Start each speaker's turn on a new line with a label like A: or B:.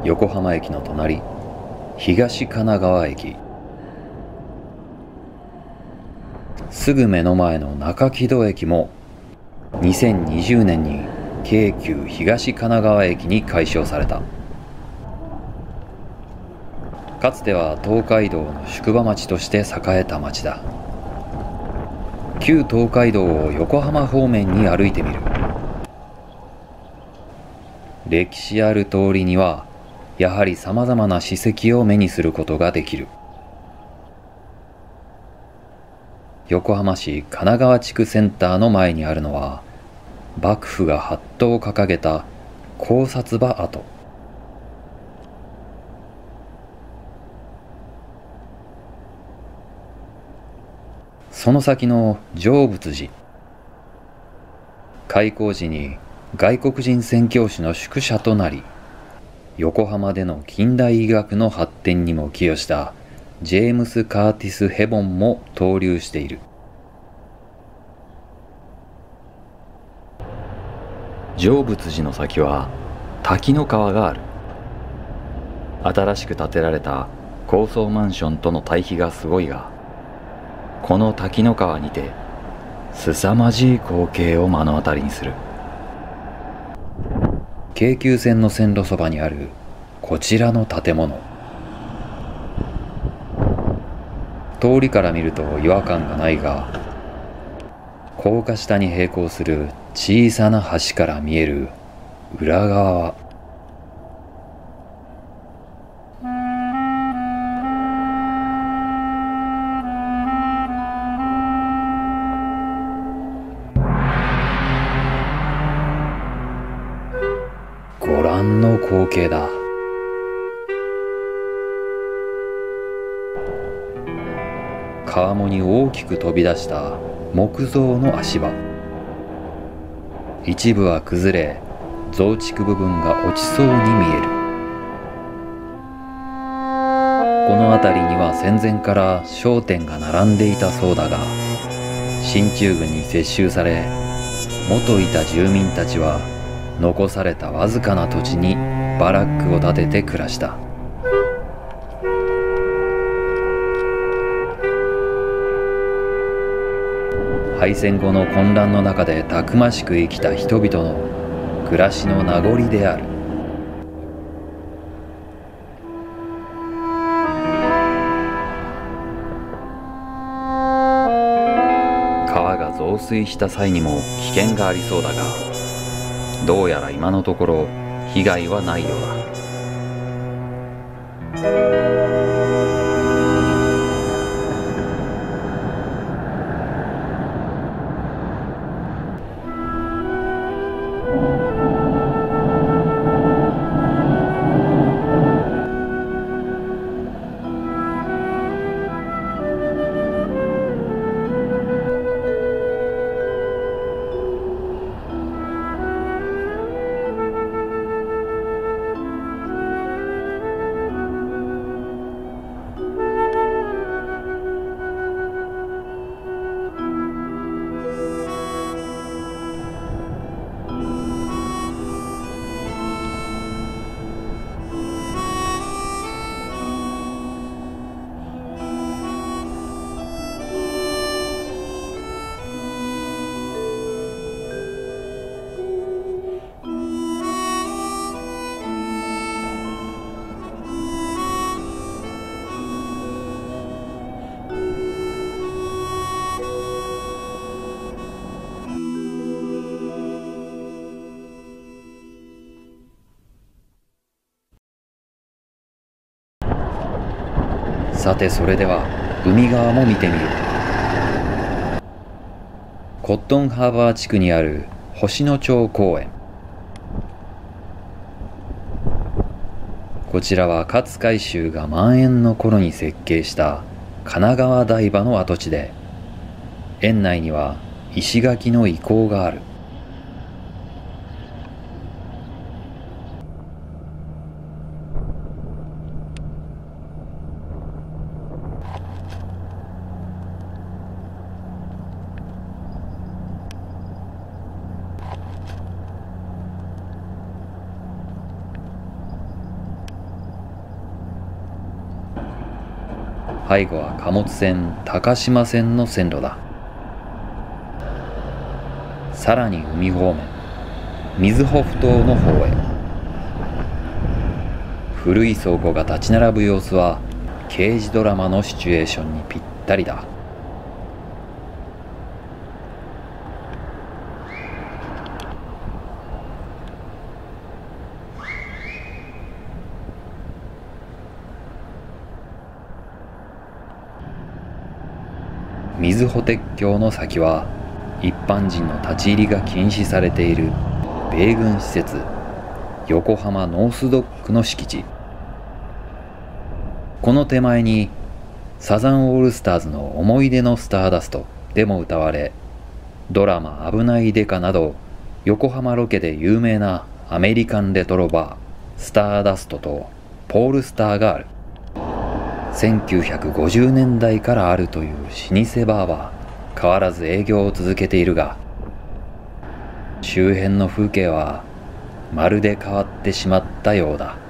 A: 横浜駅の隣、東神奈川駅。すぐ目の前の中木戸駅も2020年に京急東神奈川駅に改称された。かつては東海道の宿場町として栄えた町だ。旧東海道を横浜方面に歩いてみる。歴史ある通りにはやはりさまざまな史跡を目にすることができる。横浜市神奈川地区センターの前にあるのは、幕府がハットを掲げた高札場跡。その先の成仏寺。開港時に外国人宣教師の宿舎となり、横浜での近代医学の発展にも寄与したジェームス・カーティス・ヘボンも登竜している。成仏寺の先は滝の川がある。新しく建てられた高層マンションとの対比がすごいが、この滝の川にて凄まじい光景を目の当たりにする。京急線の線路そばにあるこちらの建物。通りから見ると違和感がないが、高架下に並行する小さな橋から見える裏側は、ご覧の光景だ。川面に大きく飛び出した木造の足場。一部は崩れ、増築部分が落ちそうに見える。この辺りには戦前から商店が並んでいたそうだが、進駐軍に接収され、元いた住民たちは残されたわずかな土地にバラックを建てて暮らした。敗戦後の混乱の中でたくましく生きた人々の暮らしの名残である。川が増水した際にも危険がありそうだが、どうやら今のところ被害はないようだ。さて、それでは海側も見てみよう。コットンハーバー地区にある星野町公園。こちらは勝海舟が満園の頃に設計した神奈川台場の跡地で、園内には石垣の遺構がある。 背後は貨物船高島線の線路だ。さらに海方面、瑞穂ふ頭の方へ。古い倉庫が立ち並ぶ様子は刑事ドラマのシチュエーションにぴったりだ。瑞穂鉄橋の先は一般人の立ち入りが禁止されている米軍施設横浜ノースドックの敷地。この手前にサザンオールスターズの思い出のスターダストでも歌われ、ドラマ危ないデカなど横浜ロケで有名なアメリカンレトロバースターダストとポールスターがある。1950年代からあるという老舗バーは変わらず営業を続けているが、周辺の風景はまるで変わってしまったようだ。